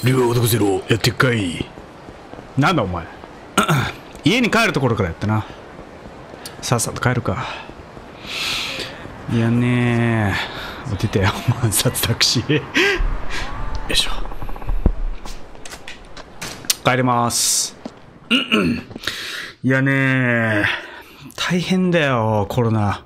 竜が如くゼロやってっかい。なんだお前家に帰るところからやったな。さっさと帰るか。いやねー、出たよ万札タクシーよいしょ、帰ります。いやねー、大変だよコロナ。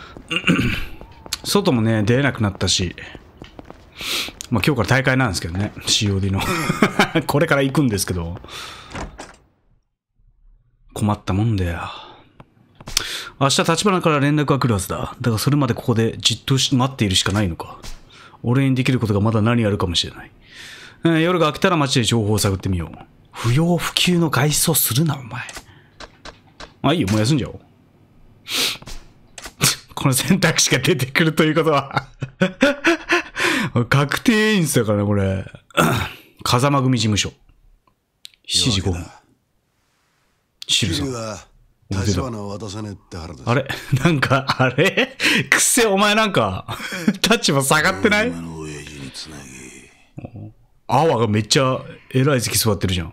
外もね出れなくなったし、まあ今日から大会なんですけどね、 COD のこれから行くんですけど、困ったもんだよ。明日立花から連絡が来るはずだ。だからそれまでここでじっと待っているしかないのか。俺にできることがまだ何あるかもしれない。夜が明けたら街で情報を探ってみよう。不要不急の外出をするなお前。あ、いいよ、もう休んじゃおう。この選択肢が出てくるということは確定演出だからねこれ。風間組事務所7時5分。シルさんあれなんかあれくせお前なんか立場下がってない？アワがめっちゃ偉い席座ってるじゃん。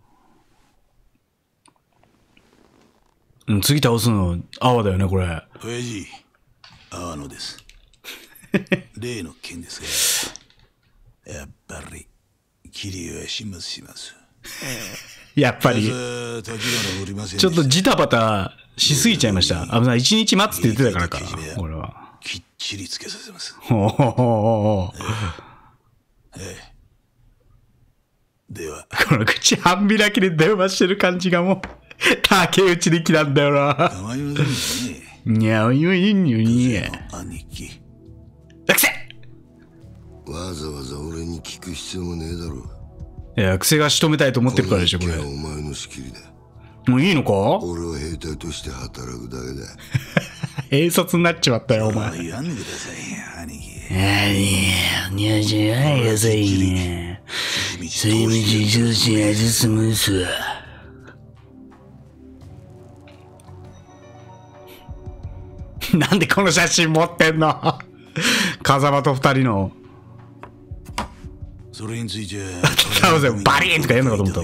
うん、次倒すのアワだよねこれ。 親父、阿波野です。例の件ですが、やっぱり桐生は始末します。 やっぱりちょっとジタバタしすぎちゃいました。危ない、一日待つって言ってたからか。俺はきっちりつけさせます。ではこの口半開きで電話してる感じがもう竹内力なんだよな。 構いませんね。 にゃうよいんよに兄貴。 くせわざわざ俺に聞く必要もねえだろ。 いや、癖が仕留めたいと思ってるからでしょこれ。 お前の仕切りだ。 もういいのか？ 俺は兵隊として働くだけだ。 兵卒になっちまったよお前。 言わんでくださいよ兄貴。 にゃじゃないやさいね。そういう道上司や進むすわ。なんでこの写真持ってんの？風間と二人の。 それについてバリーンとかやるのかと思った。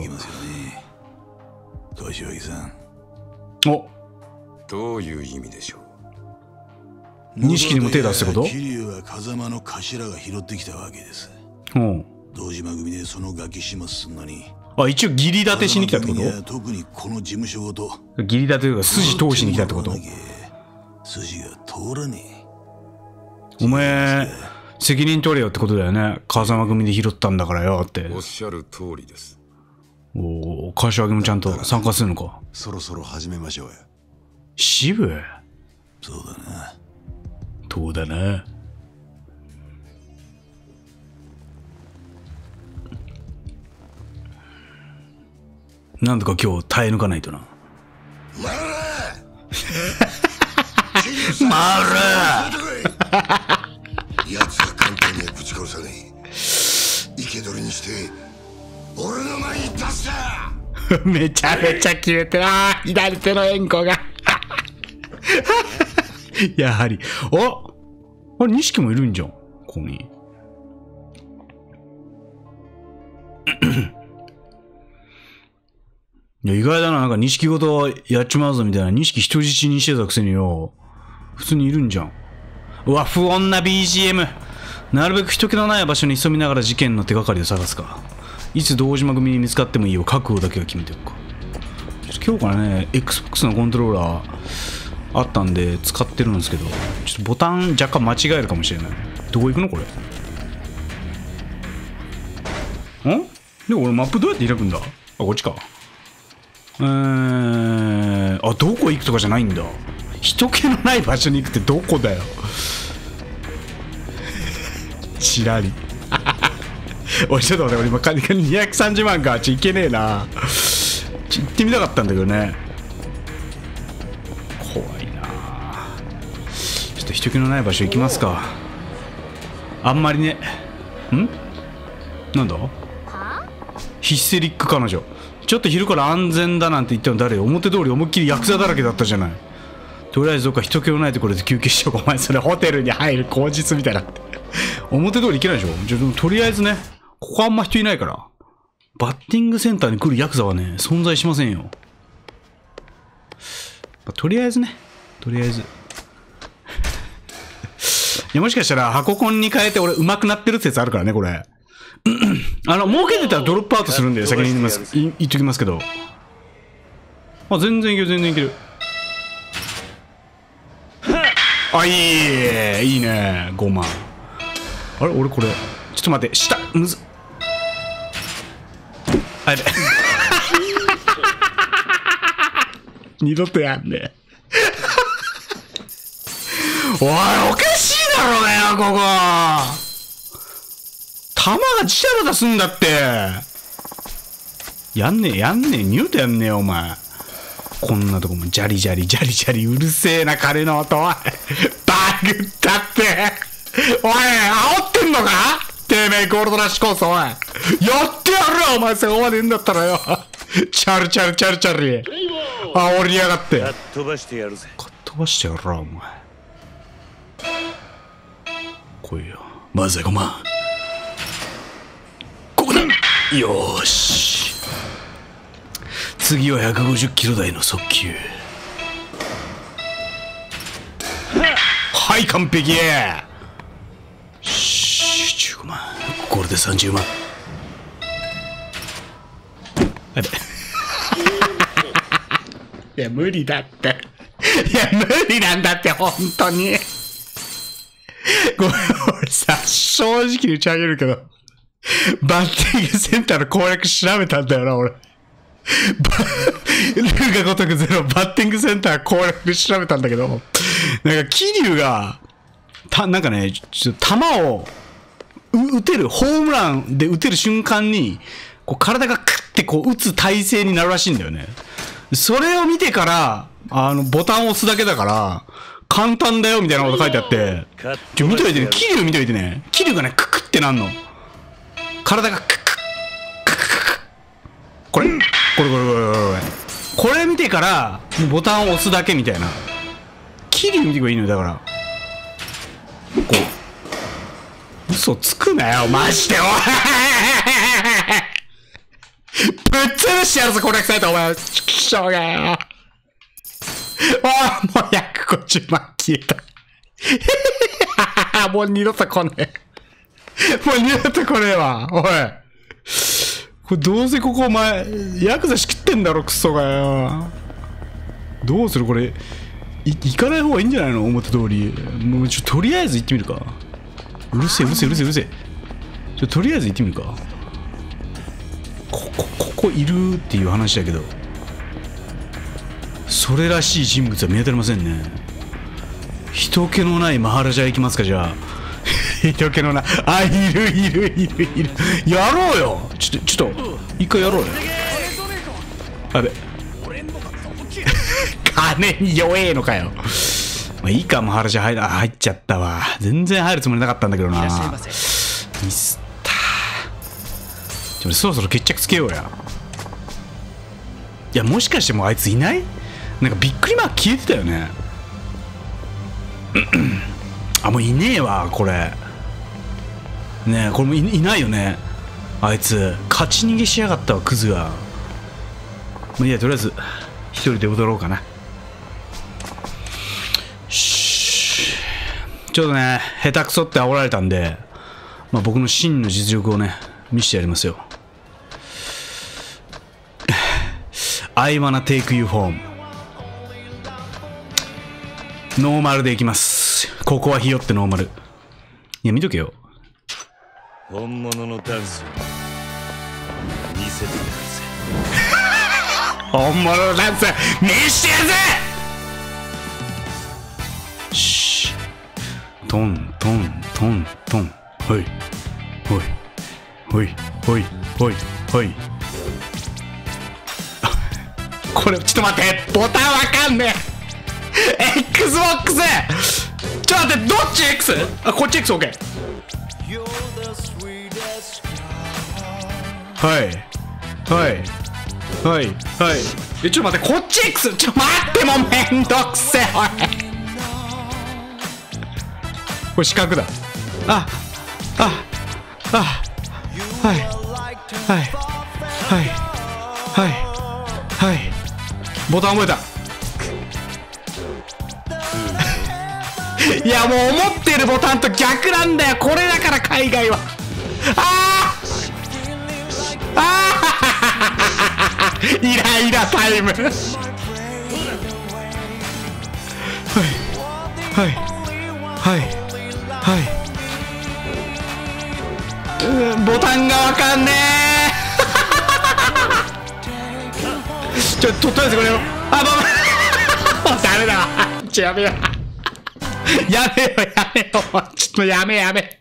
柏木さん。 お、 どういう意味でしょう。 錦にも手出すってこと？ 桐生は風間の頭が拾ってきたわけです。堂島組でそのガキ始末すんのに。 あ、一応義理立てしに来たってこと？ 特にこの事務所ごと義理立てというか筋通しに来たってこと？ 筋が通らねえ。お前責任取れよってことだよね。風間組で拾ったんだからよって。 おっしゃる通りです。 おお、柏木もちゃんと参加するのか。 そろそろ始めましょうよ。 渋。 そうだな。 そうだな。なんとか今日耐え抜かないとな。 やつは簡単にはぶち殺さねえ。生け捕りにして俺の前に出すな。 めちゃめちゃ決めてな。左手の円弧がやはり。あれ錦もいるんじゃんここに。いや意外だな。なんか錦ごとやっちまうぞみたいな。錦人質にしてたくせによ普通にいるんじゃん。うわ、不穏な BGM。 なるべく人気のない場所に潜みながら事件の手がかりを探すか。いつ堂島組に見つかってもいいよ。覚悟だけは決めておくか。今日からね Xbox のコントローラーあったんで使ってるんですけど、ちょっとボタン若干間違えるかもしれない。どこ行くのこれ。で俺マップどうやって開くんだ。あ、こっちか。あ、どこ行くとかじゃないんだ。人気のない場所に行くってどこだよ。ちらりおいちょっと待って、俺今230万か。いけねえな。行ってみたかったんだけどね。怖いな。ちょっと人気のない場所行きますか。あんまりね。なんだヒステリック彼女。ちょっと昼から安全だなんて言ったの誰よ。表通り思いっきりヤクザだらけだったじゃない。とりあえずどっか人気のないところで休憩しようか。お前それホテルに入る口実みたいなって表通り行けないでしょ。とりあえずね、ここあんま人いないからバッティングセンターに来るヤクザはね、存在しませんよ。とりあえずね、とりあえず。いや、もしかしたら箱コンに変えて俺上手くなってる説あるからね、これ。儲けてたらドロップアウトするんで、先に言っときますけど。あ、全然いける、全然いける。あ、いいね、5万。あれ俺これ、ちょっと待って、下、むずっ。あれ。二度とやんね。おい、おかしいだろうがよ、ここ。弾が自社で出すんだって。やんねえ、二度とやんねえよ、お前。こんなとこもジャリジャリジャリジャリうるせえな、金の音。おい。バグったって。おい、煽ってんのかてめえ、ゴールドラッシュコース、おい。やってやるよ、お前、そこまで言うんだったらよ。チャルチャルチャルチャル。煽りやがって。かっ飛ばしてやるぜ。かっ飛ばしてやるわ、お前。来いよ。まずは5万。ここだ。よーし。次は150キロ台の速球。はい、完璧。15万。これで30万。あれ。いや、無理だって。いや、無理なんだって、本当に。ごめん、俺さ、正直に打ち上げるけど、バッティングセンターの攻略調べたんだよな、俺。ルーが如くゼロ、バッティングセンター攻略で調べたんだけど、なんか、桐生が、なんかね、ちょっと球を、打てる、ホームランで打てる瞬間に、こう体がクッてこう打つ体勢になるらしいんだよね。それを見てから、ボタンを押すだけだから、簡単だよみたいなこと書いてあって、見といてね、桐生見といてね、桐生がね、ククってなんの。体がクククククク。これ見てから、ボタンを押すだけみたいな。桐生見てくればいいのよ、だから。こう。嘘つくなよ、マジで、おいぶっ潰してやるぞ、攻略サイト、お前。しょうがよ。もう150万消えた。もう二度と来ねえ。もう二度と来ねえわ。おい。これどうせここお前、ヤクザ仕切ってんだろ、クソがよ。どうするこれ。行かない方がいいんじゃないの、表通り。もうとりあえず行ってみるか。うるせえ。とりあえず行ってみるか。ここいるっていう話だけど、それらしい人物は見当たりませんね。人気のないマハラジャ行きますか、じゃあ。人気のない、あ、いる。やろうよ。ちょっと、一回やろうよ。あれ。金に弱えのかよ。まあいいか、マハラジャ入っちゃったわ。全然入るつもりなかったんだけどな。ミスったー。そろそろ決着つけようや。いや、もしかしてもうあいついない？なんかびっくりマーク消えてたよね。あ、もういねえわ、これ。ねえ、これも いないよね。あいつ、勝ち逃げしやがったわ、クズが。いや、とりあえず、一人で踊ろうかな。ちょっとね、下手くそって煽られたんで、まあ、僕の真の実力をね、見せてやりますよ。I wanna take you home。ノーマルでいきます。ここはひよってノーマル。いや、見とけよ。 本物のダンスを見せてやるぜ。 本物のダンス見してやるぜ。シートントントントン。ほいほいほいほいほいほい。これちょっと待って、ボタンわかんねえ。 XBOX ちょっと待って、どっち X？ あ、こっち XOK。はいはいはいはい。ちょっと待って、こっち X？ ちょっと待って、もうめんどくせえ。おい、これ四角だ。あはいはいはいはいボタン覚えた。いやもう思ってるボタンと逆なんだよこれだから海外は。あーあーイライラタイム。はいはいはいボタンがわかんねえ。ちょっととりあえずこれよ。あもうダメだわ。やめようやめようちょっとやめ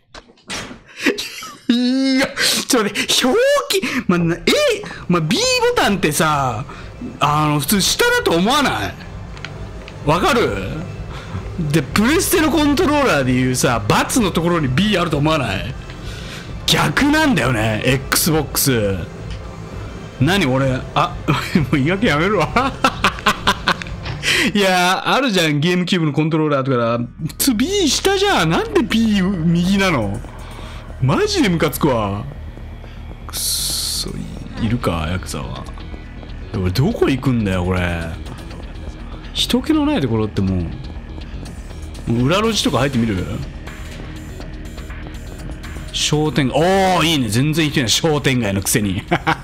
いやちょっと待って表記まあ、B ボタンってさ普通下だと思わない？わかる？でプレステのコントローラーでいうさ×のところに B あると思わない？逆なんだよね XBOX。何俺もう言い訳やめるわいやあるじゃんゲームキューブのコントローラーとか普通 B 下じゃん。なんで B 右なの？マジでムカつくわ。くっそいるかヤクザは。俺どこ行くんだよこれ。人気のないところってもう裏路地とか入ってみる？商店街、おおいいね。全然行ってない商店街のくせに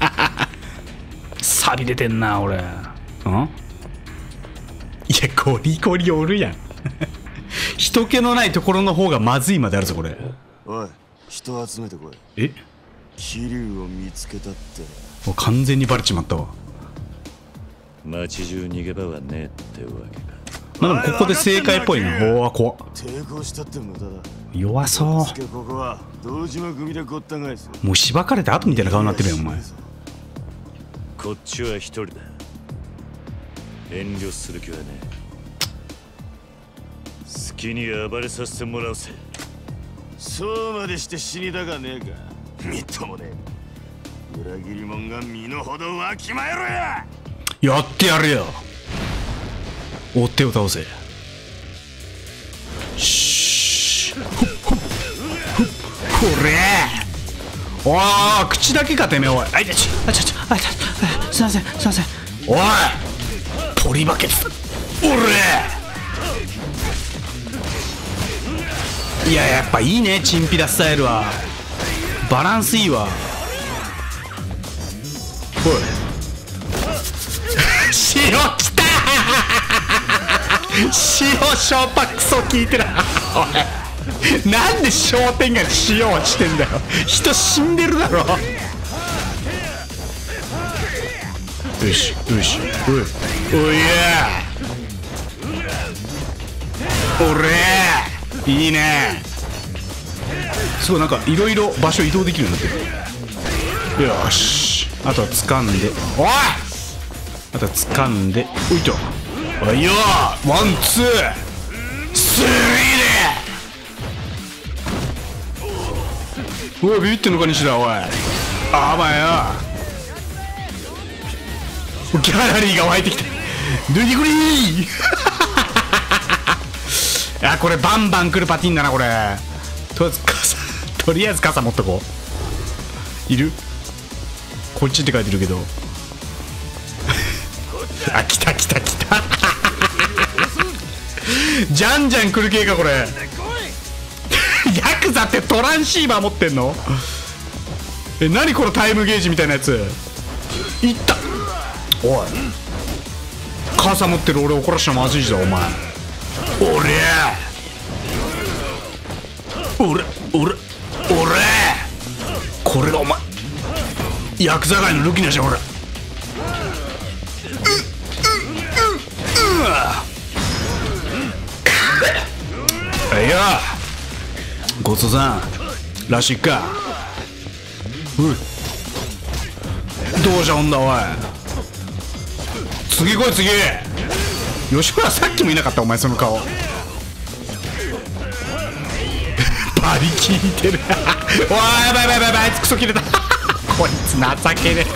錆び出てんな俺。いやゴリゴリおるやん人気のないところの方がまずいまであるぞこれ。 おい人集めてこい。 え桐生を見つけたって。 もう完全にバレちまったわ。 街中逃げ場はねえってわけか。 まあでもここで正解っぽいな。おお怖っ。 抵抗したって無駄だ。 弱そう。 ここは堂島組でごった返す。 もうしばかれた後みたいな顔になってるよお前。 こっちは一人だ。遠慮する気はねえ。好きに暴れさせてもらうぜ。 そうまでして死にたかねえか。みっともねえ。裏切り者が身の程わきまえろや。 やってやるよ。追っ手を倒せ。しーこれおー口だけかてめえ。おいあいたちあちょあいたすいませんおいポリバケツおれ。いややっぱいいねチンピラスタイルは。バランスいいわ。おい塩きた塩ショーパクソ効いてるおいなんで商店街で塩落ちてんだよ。人死んでるだろ。よしおいや俺いいね。すごいなんかいろいろ場所移動できるようになってる。よしあとは掴んでおいあとは掴んでおいとおいよワンツースリーでおいビビってんのか西田おい。あまやギャラリーが湧いてきた。ドゥニクリーあこれバンバン来るパティンだなこれ。とりあえず傘持っとこう。いるこっちって書いてるけどあ来たじゃんじゃん来る系かこれヤクザってトランシーバー持ってんの？何このタイムゲージみたいなやつ。いったおい傘持ってる俺怒らしたらまずいぞお前。俺これがお前ヤクザ街のルキナじゃん俺。いやごちそうさんらしいか。どうじゃほんだおい。次来い次。吉村さっきもいなかったお前その顔バリ効いてるおいやばいあいつクソ切れたこいつ情けね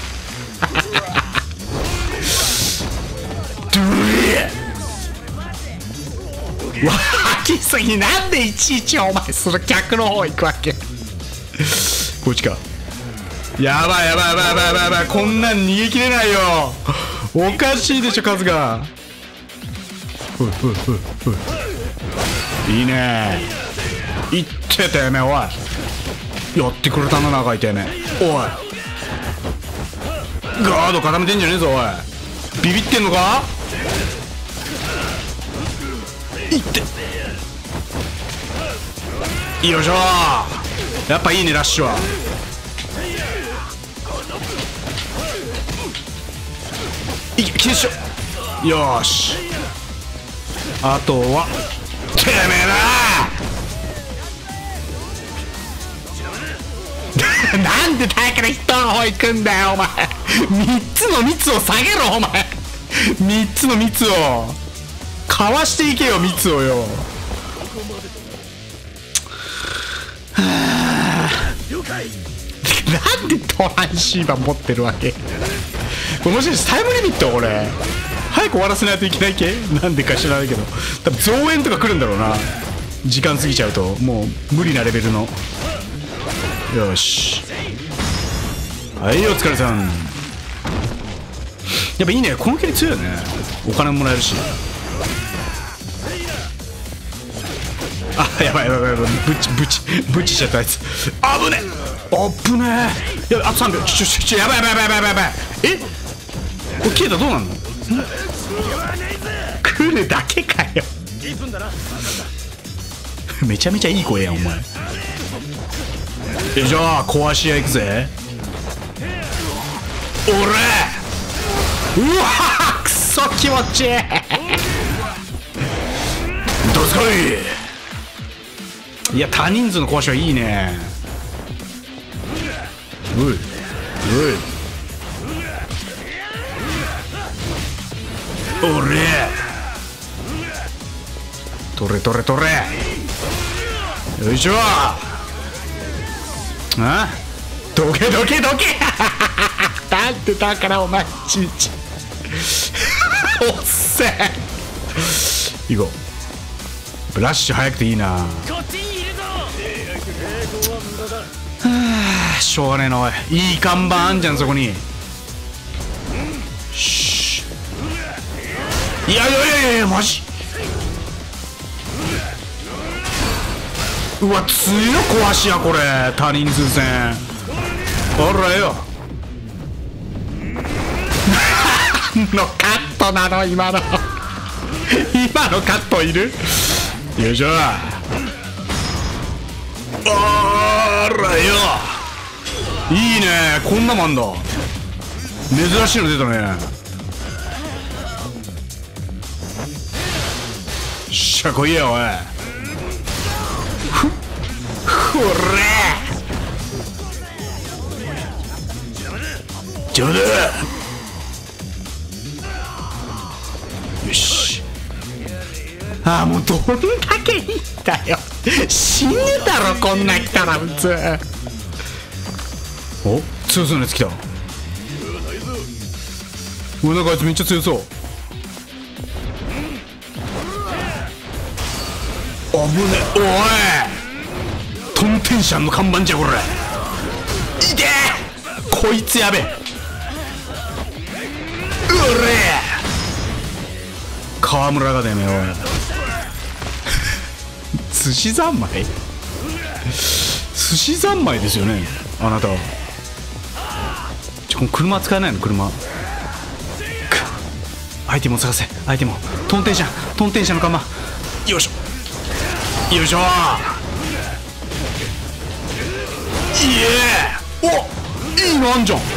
えわきすぎ。なんでいちいちお前その客の方行くわけここっちか。やばいやばいやばいやばいやばいやばい、こんなん逃げきれないよ。おかしいでしょ数が。いいね。いっててめえ、おいやってくれたな長いてめえ。おいガード固めてんじゃねえぞ。おいビビってんのか。いってよいしょ。やっぱいいねラッシュは。いけ決勝。よーし、あとはてめえだ。なんでだから人の方行くんだよお前。3つの蜜を下げろお前。3つの蜜をかわしていけよ、蜜をよ。なんでトランシーバー持ってるわけ。これもしかしてタイムリミット、これ早く終わらせないといけない系。なんでか知らないけど、多分増援とか来るんだろうな。時間過ぎちゃうともう無理なレベルの。よし、はい、お疲れさん。やっぱいいね、このキャリ強いよね。お金ももらえるし。あ、やばいやばいやばい、ブチしちゃったあいつ。あぶねあぶねえ。やばい、あと3秒。やばいやばいやばいやばいやばい。え、これ消えたらどうなんの。来るだけかよ。めちゃめちゃいい声やんお前。じゃあ壊し屋行くぜ。おらうわー、くそ気持ちいい。どうすかい。いや多人数の壊しはいいね。おいおい、おれ取れ取れ取れ。よいしょ。あ、どけどけどけ。だってだからお前ちんちおっせえ。行こう。ラッシュ早くていいな。はあ、しょうがねえな。おい、いい看板あんじゃんそこに。しいやいやいやいやマジ。うわ強い壊しやこれ。他人数戦。ほらよ。のカットなの今の。今のカットいる。よいしょ。あらよ。いいね、こんなもんだ。珍しいの出たね。しゃこいやおい。これ邪魔だ。よし。ああ、もうどんだけいいんだよ。死ぬだろこんな来たら普通。お、強そうなやつ来た。うわ、なんかあいつめっちゃ強そう。危ねえ。おい、トンテンシャンの看板じゃこれ。いてー、こいつやべえ。うれ河村がだよね。おい寿司三昧、寿司三昧ですよねあなたは。この車使えないの。車アイテムを探せ。アイテムを。トンテンシャンの看板。よいしょよいしょ。いえ、お、いいのあんじゃん。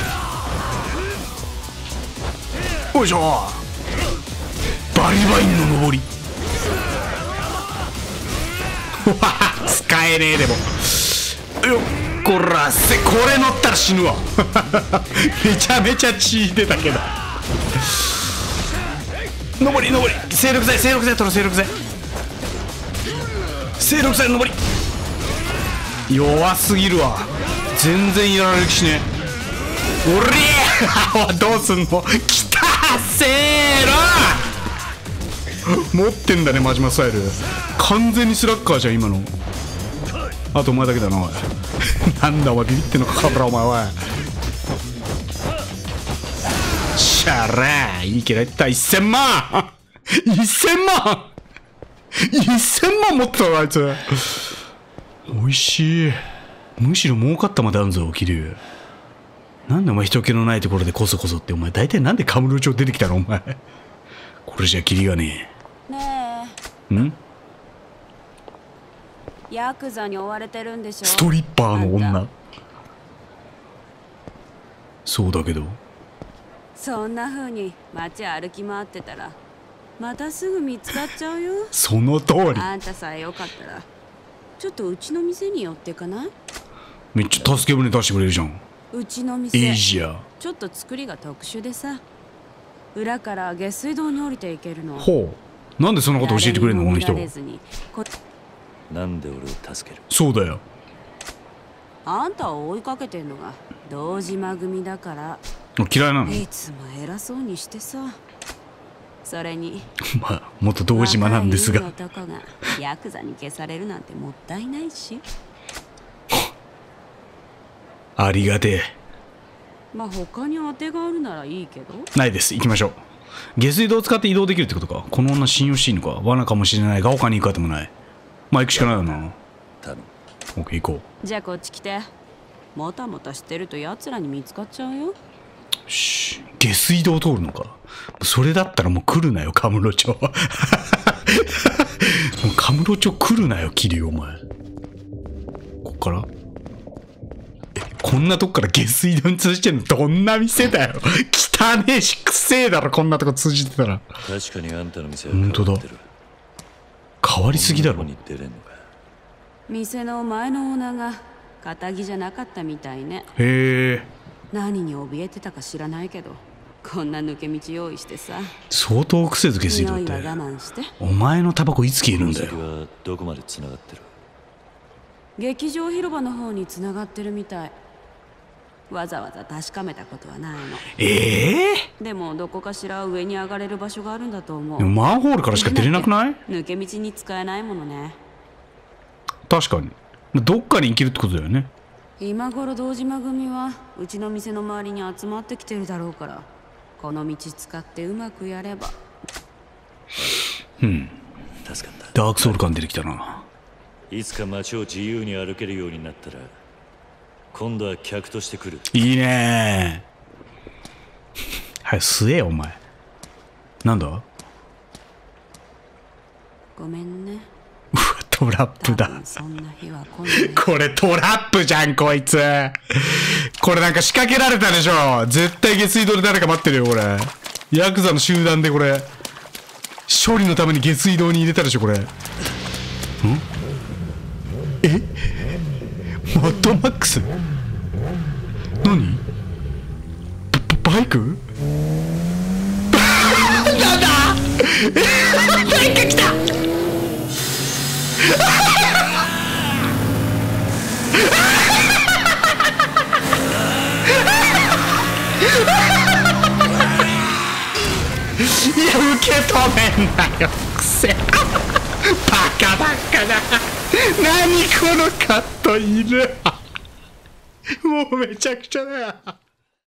よいしょ。バリバインの上り。使えねえ。でもよっこらせ、これ乗ったら死ぬわ。めちゃめちゃ血出たけど。上り上り、精力剤取る。精力剤上り。弱すぎるわ。全然やられる気しねえ。おりゃどうすんの。きたせーの。持ってんだねマジマスタイル。完全にスラッガーじゃん今の。あとお前だけだなおい。 なんだお前ビビってんのかカブラお前は。しゃらいいけど言った1000万1000万1000万持ってたわあいつ。おいしい。むしろ儲かったまであるぞ桐生。なんでお前人気のないところでこそこそって。お前大体なんでカムロ町出てきたのお前。これじゃキリがねねえ。んヤクザに追われてるんでしょ。 ストリッパーのあん女。 たそうだけど。 そんな風に街歩き回ってたらまたすぐ見つかっちゃうよ。 その通り。 あんたさえよかったらちょっとうちの店に寄ってかない？ めっちゃ助け舟出してくれるじゃん。 うちの店いいじゃん。 ちょっと作りが特殊でさ、裏から下水道に降りていけるの。 ほう。なんでそんなこと教えてくれるのこの人。 誰にも見られずになんで俺を助ける？ そうだよ。 あんたを追いかけてんのが堂島組だから嫌いなの。 いつも偉そうにしてさ。それにまあ元堂島なんですが。 若いいい男がヤクザに消されるなんてもったいないし。 ありがてえ。 まあ他に当てがあるならいいけど。 ないです。行きましょう。下水道を使って移動できるってことか。この女信用していいのか。罠かもしれないが他に行くあてもない。まあ行くしかないよな。 頼む。 オッケー行こじゃあこっち来て。もたもたしてると奴らに見つかっちゃうよ。 う。し下水道通るのか。それだったらもう来るなよカムロ町。もうカムロ町来るなよ桐生お前。こっからこんなとこから下水道に通じてんのどんな店だよ。汚ねえしくせえだろこんなとこ通じてたら。 確かにあんたの店は本当だってる。 変わりすぎだろ。 こんなとこに出れんのか。 店の前のオーナーが堅気じゃなかったみたいね。 へえ。 何に怯えてたか知らないけどこんな抜け道用意してさ。 相当くせえぞ下水道っ匂いはて。 我慢して。 お前のタバコいつ消えるんだ先よ。 はどこまで繋がってる？ 劇場広場の方に繋がってるみたい。わざわざ確かめたことはないの。でもどこかしら上に上がれる場所があるんだと思う。 でもマンホールからしか出れなくない？ 抜け道に使えないものね。 確かに。どっかに行けるってことだよね。 今頃堂島組はうちの店の周りに集まってきてるだろうから、この道使ってうまくやれば。 助かった。 ダークソウル感出てきたな。 いつか街を自由に歩けるようになったら今度は客として来る。 いいねー。はい、吸えよお前。なんだ？ ごめんね。 うわトラップだ。 多分そんな日は来ない。 これトラップじゃんこいつ。これなんか仕掛けられたでしょ。絶対下水道で誰か待ってるよこれ。ヤクザの集団でこれ処理のために下水道に入れたでしょこれ。マッドマックス？何？バイク？なんだ？バイク来た！いや受け止めんなよくせバカバカだ。何このカットいる。もうめちゃくちゃだよ。